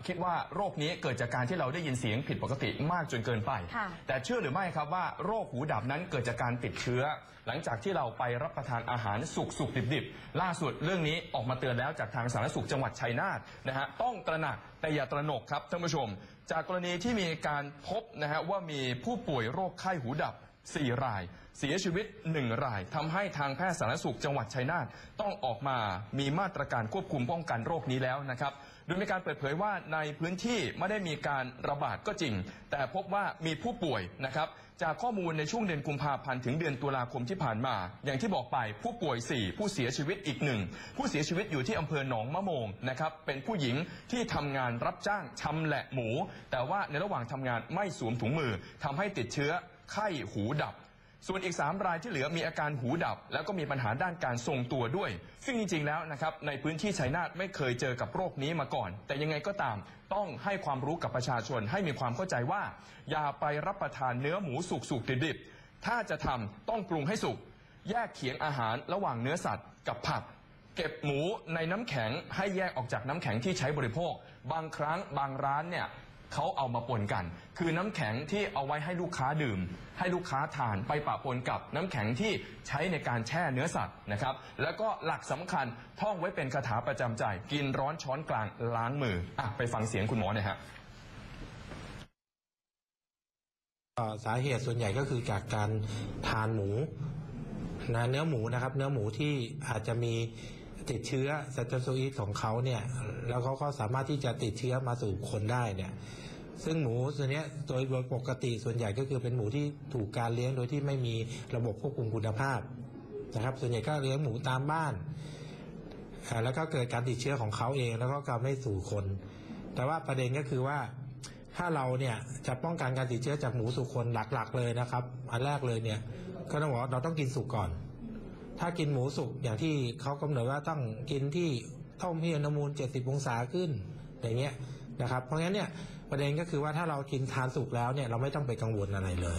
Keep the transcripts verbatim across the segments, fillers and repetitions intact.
คิดว่าโรคนี้เกิดจากการที่เราได้ยินเสียงผิดปกติมากจนเกินไปแต่เชื่อหรือไม่ครับว่าโรคหูดับนั้นเกิดจากการติดเชื้อหลังจากที่เราไปรับประทานอาหารสุกสุกดิบดิบล่าสุดเรื่องนี้ออกมาเตือนแล้วจากทางสาธารณสุขจังหวัดชัยนาทนะฮะต้องตระหนักแต่อย่าตระหนกครับท่านผู้ชมจากกรณีที่มีการพบนะฮะว่ามีผู้ป่วยโรคไข้หูดับสี่รายเสียชีวิตหนึ่งรายทำให้ทางแพทย์สาธารณสุขจังหวัดชัยนาทต้องออกมามีมาตรการควบคุมป้องกันโรคนี้แล้วนะครับโดยมีการเปิดเผยว่าในพื้นที่ไม่ได้มีการระบาดก็จริงแต่พบว่ามีผู้ป่วยนะครับจากข้อมูลในช่วงเดือนกุมภาพันธ์ถึงเดือนตุลาคมที่ผ่านมาอย่างที่บอกไปผู้ป่วยสี่ผู้เสียชีวิตอีกหนึ่งผู้เสียชีวิตอยู่ที่อำเภอหนองมะโมงนะครับเป็นผู้หญิงที่ทำงานรับจ้างชำแหละหมูแต่ว่าในระหว่างทำงานไม่สวมถุงมือทำให้ติดเชื้อไข้หูดับส่วนอีกสามรายที่เหลือมีอาการหูดับแล้วก็มีปัญหาด้านการทรงตัวด้วยซึ่งจริงๆแล้วนะครับในพื้นที่ชัยนาทไม่เคยเจอกับโรคนี้มาก่อนแต่ยังไงก็ตามต้องให้ความรู้กับประชาชนให้มีความเข้าใจว่าอย่าไปรับประทานเนื้อหมูสุกๆดิบๆถ้าจะทำต้องปรุงให้สุกแยกเขียงอาหารระหว่างเนื้อสัตว์กับผักเก็บหมูในน้ำแข็งให้แยกออกจากน้ำแข็งที่ใช้บริโภคบางครั้งบางร้านเนี่ยเขาเอามาปนกันคือน้ำแข็งที่เอาไว้ให้ลูกค้าดื่มให้ลูกค้าทานไปปะปนกับน้ำแข็งที่ใช้ในการแช่เนื้อสัตว์นะครับแล้วก็หลักสำคัญท่องไว้เป็นคาถาประจำใจกินร้อนช้อนกลางล้างมืออ่ะไปฟังเสียงคุณหมอหน่อยฮะสาเหตุส่วนใหญ่ก็คือจากการทานหมูนะเนื้อหมูนะครับเนื้อหมูที่อาจจะมีติดเชื้อไซโตโซอีสของเขาเนี่ยแล้วเขาก็สามารถที่จะติดเชื้อมาสู่คนได้เนี่ยซึ่งหมูส่วนนี้โดยปกติส่วนใหญ่ก็คือเป็นหมูที่ถูกการเลี้ยงโดยที่ไม่มีระบบควบคุมคุณภาพนะครับส่วนใหญ่ก็เลี้ยงหมูตามบ้านแล้วก็เกิดการติดเชื้อของเขาเองแล้วก็การไม่สู่คนแต่ว่าประเด็นก็คือว่าถ้าเราเนี่ยจะป้องกันการติดเชื้อจากหมูสู่คนหลักๆเลยนะครับอันแรกเลยเนี่ยก็ต้องบอกว่าเราต้องกินสุกก่อนถ้ากินหมูสุกอย่างที่เขากำหนดว่าต้องกินที่ต้มที่อุณหภูมิเจ็ดสิบองศาขึ้นอย่างเงี้ยนะครับเพราะงั้นเนี่ยประเด็นก็คือว่าถ้าเรากินทานสุกแล้วเนี่ยเราไม่ต้องไปกังวลอะไรเลย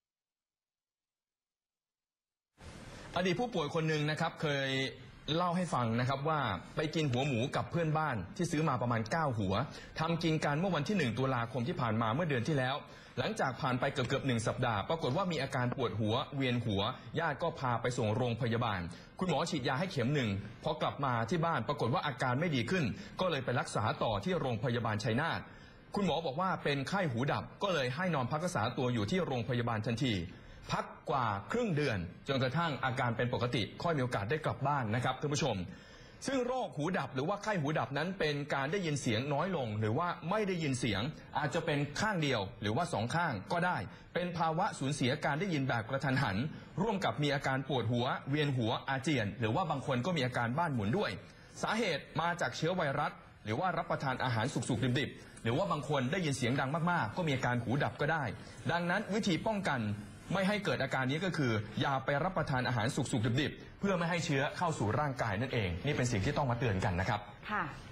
อดีตผู้ป่วยคนหนึ่งนะครับเคยเล่าให้ฟังนะครับว่าไปกินหัวหมูกับเพื่อนบ้านที่ซื้อมาประมาณเก้าหัวทำกินกันเมื่อวันที่หนึ่งตุลาคมที่ผ่านมาเมื่อเดือนที่แล้วหลังจากผ่านไปเกือบเกือบหนึ่งสัปดาห์ปรากฏว่ามีอาการปวดหัวเวียนหัวญาติก็พาไปส่งโรงพยาบาลคุณหมอฉีดยาให้เข็มหนึ่งพอกลับมาที่บ้านปรากฏว่าอาการไม่ดีขึ้นก็เลยไปรักษาต่อที่โรงพยาบาลชัยนาทคุณหมอบอกว่าเป็นไข้หูดับก็เลยให้นอนพักรักษาตัวอยู่ที่โรงพยาบาลทันทีพักกว่าครึ่งเดือนจนกระทั่งอาการเป็นปกติค่อยมีโอกาสได้กลับบ้านนะครับท่านผู้ชมซึ่งโรคหูดับหรือว่าไข้หูดับนั้นเป็นการได้ยินเสียงน้อยลงหรือว่าไม่ได้ยินเสียงอาจจะเป็นข้างเดียวหรือว่าสองข้างก็ได้เป็นภาวะสูญเสียการได้ยินแบบกระทันหันร่วมกับมีอาการปวดหัวเวียนหัวอาเจียนหรือว่าบางคนก็มีอาการบ้านหมุนด้วยสาเหตุมาจากเชื้อไวรัสหรือว่ารับประทานอาหารสุกๆดิบๆหรือว่าบางคนได้ยินเสียงดังมากๆก็มีอาการหูดับก็ได้ดังนั้นวิธีป้องกันไม่ให้เกิดอาการนี้ก็คืออย่าไปรับประทานอาหารสุกๆดิบๆเพื่อไม่ให้เชื้อเข้าสู่ร่างกายนั่นเองนี่เป็นสิ่งที่ต้องมาเตือนกันนะครับค่ะ